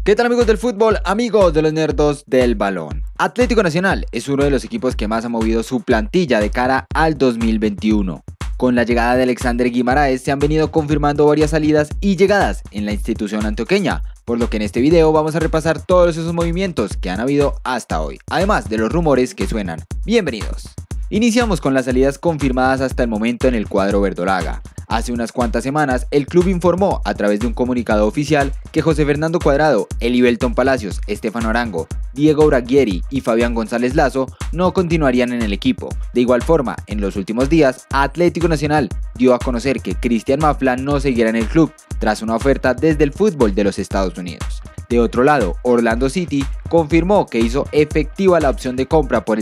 ¿Qué tal, amigos del fútbol, amigos de los nerdos del balón? Atlético Nacional es uno de los equipos que más ha movido su plantilla de cara al 2021. Con la llegada de Alexander Guimaraes se han venido confirmando varias salidas y llegadas en la institución antioqueña, por lo que en este video vamos a repasar todos esos movimientos que han habido hasta hoy, además de los rumores que suenan. Bienvenidos. Iniciamos con las salidas confirmadas hasta el momento en el cuadro verdolaga. Hace unas cuantas semanas, el club informó a través de un comunicado oficial que José Fernando Cuadrado, Elibelton Palacios, Estefano Arango, Diego Braguieri y Fabián González Lazo no continuarían en el equipo. De igual forma, en los últimos días, Atlético Nacional dio a conocer que Cristian Mafla no seguirá en el club, tras una oferta desde el fútbol de los Estados Unidos. De otro lado, Orlando City confirmó que hizo efectiva la opción de compra por el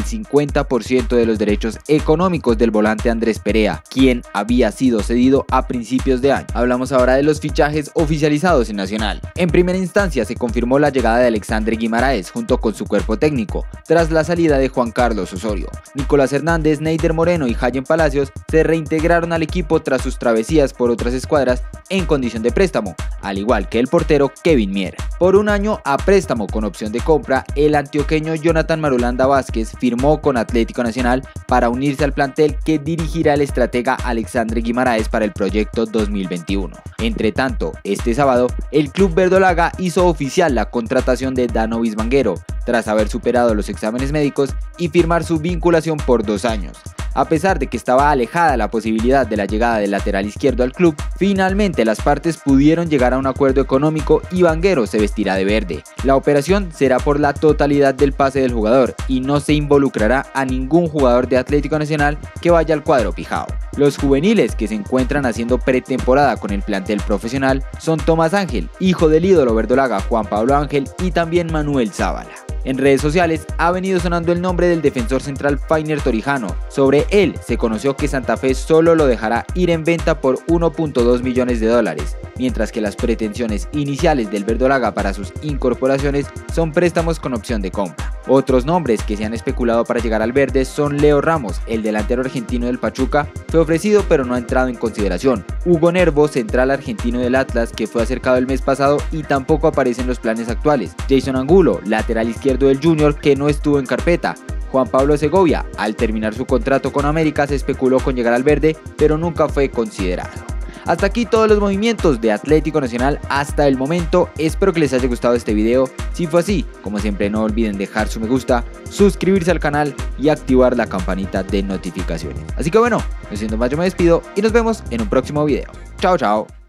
50% de los derechos económicos del volante Andrés Perea, quien había sido cedido a principios de año. Hablamos ahora de los fichajes oficializados en Nacional. En primera instancia se confirmó la llegada de Alexander Guimaraes junto con su cuerpo técnico, tras la salida de Juan Carlos Osorio. Nicolás Hernández, Neider Moreno y Jayen Palacios se reintegraron al equipo tras sus travesías por otras escuadras en condición de préstamo, al igual que el portero Kevin Mier. Por un año a préstamo con opción de compra, el antioqueño Jonathan Marulanda Vázquez firmó con Atlético Nacional para unirse al plantel que dirigirá el estratega Alexander Guimaraes para el proyecto 2021. Entre tanto, este sábado, el club verdolaga hizo oficial la contratación de Danovis Vanguero, tras haber superado los exámenes médicos y firmar su vinculación por 2 años. A pesar de que estaba alejada la posibilidad de la llegada del lateral izquierdo al club, finalmente las partes pudieron llegar a un acuerdo económico y Vanguero se vestirá de verde. La operación será por la totalidad del pase del jugador y no se involucrará a ningún jugador de Atlético Nacional que vaya al cuadro pijao. Los juveniles que se encuentran haciendo pretemporada con el plantel profesional son Tomás Ángel, hijo del ídolo verdolaga Juan Pablo Ángel, y también Manuel Zábala. En redes sociales ha venido sonando el nombre del defensor central Fainer Torijano. Sobre él se conoció que Santa Fe solo lo dejará ir en venta por 1.2 millones de dólares, mientras que las pretensiones iniciales del verdolaga para sus incorporaciones son préstamos con opción de compra. Otros nombres que se han especulado para llegar al verde son Leo Ramos, el delantero argentino del Pachuca, fue ofrecido pero no ha entrado en consideración. Hugo Nervo, central argentino del Atlas, que fue acercado el mes pasado y tampoco aparece en los planes actuales. Jason Angulo, lateral izquierdo del Junior, que no estuvo en carpeta. Juan Pablo Segovia, al terminar su contrato con América, se especuló con llegar al verde, pero nunca fue considerado. Hasta aquí todos los movimientos de Atlético Nacional hasta el momento. Espero que les haya gustado este video. Si fue así, como siempre, no olviden dejar su me gusta, suscribirse al canal y activar la campanita de notificaciones. Así que bueno, no siendo más, yo me despido y nos vemos en un próximo video. Chao, chao.